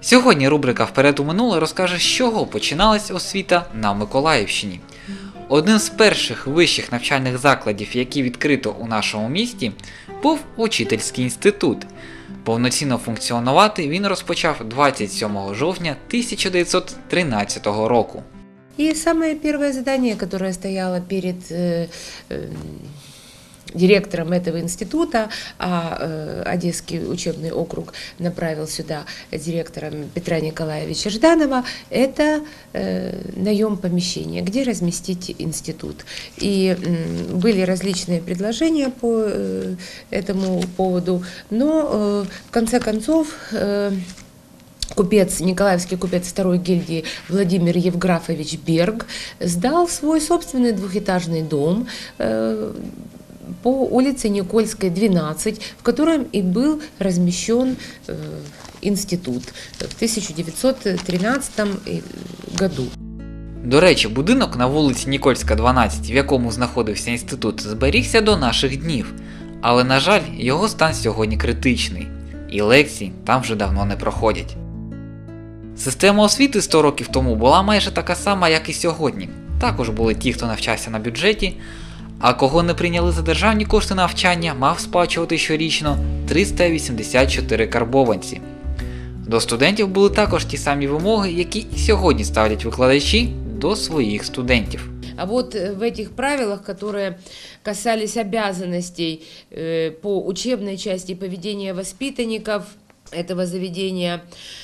Сьогодні рубрика «Вперед у минуле» розкаже, з чого починалась освіта на Миколаївщині. Одним з перших вищих навчальних закладів, які відкрито у нашому місті, був Учительський інститут. Повноцінно функціонувати він розпочав 27 жовтня 1913 року. И самое первое задание, которое стояло перед директором этого института, Одесский учебный округ направил сюда директора Петра Николаевича Жданова, это наем помещения, где разместить институт. И были различные предложения по этому поводу, но в конце концов Николаевский купец второй гильдии Владимир Евграфович Берг сдал свой собственный двухэтажный дом по улице Никольской, 12, в котором и был размещен институт в 1913 году. До речі, будинок на вулиці Нікольська, 12, в якому знаходився інститут, зберігся до наших днів. Але, на жаль, його стан сьогодні критичний, і лекції там вже давно не проходять. Система освіти 100 років тому була майже така сама, як і сьогодні. Також були ті, хто навчався на бюджеті, а кого не прийняли за державні кошти на навчання, мав сплачувати щорічно 384 карбованці. До студентів були також ті самі вимоги, які і сьогодні ставлять викладачі до своїх студентів. А вот в этих правилах, которые касались обязанностей по учебной части поведения воспитанников этого заведения,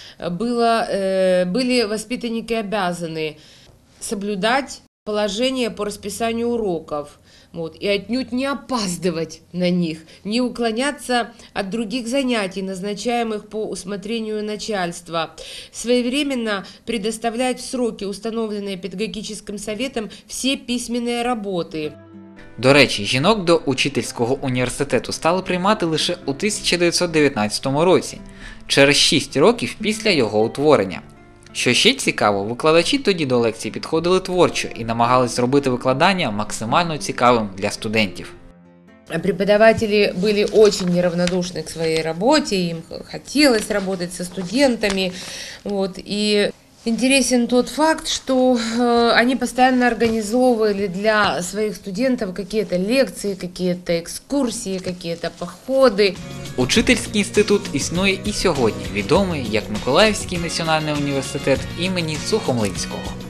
были воспитанники обязаны соблюдать положение по расписанию уроков, и отнюдь не опаздывать на них, не уклоняться от других занятий, назначаемых по усмотрению начальства, своевременно предоставлять в сроки, установленные педагогическим советом, все письменные работы. До речі, жінок до Учительського університету стали приймати лише у 1919 році, через 6 років після його утворення. Що ще цікаво, викладачі тоді до лекцій підходили творчо і намагались зробити викладання максимально цікавим для студентів. Преподаватели были очень неравнодушны к своей работе, им хотелось работать со студентами. И интересен тот факт, что они постоянно организовывали для своих студентов какие-то лекции, какие-то экскурсии, какие-то походи. Учительський інститут існує і сьогодні, відомий як Миколаївський національний університет імені Сухомлинського.